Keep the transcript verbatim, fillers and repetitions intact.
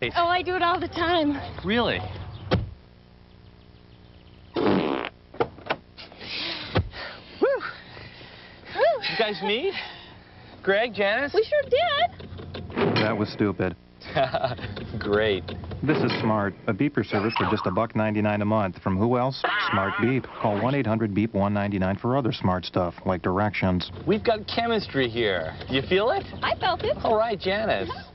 Oh, I do it all the time. Really? Woo! You guys meet? Greg, Janice? We sure did. That was stupid. Great. This is Smart, a beeper service for just a buck ninety-nine a month. From who else? Smart Beep. Call one eight hundred beep one ninety-nine for other smart stuff, like directions. We've got chemistry here. You feel it? I felt it. All right, Janice.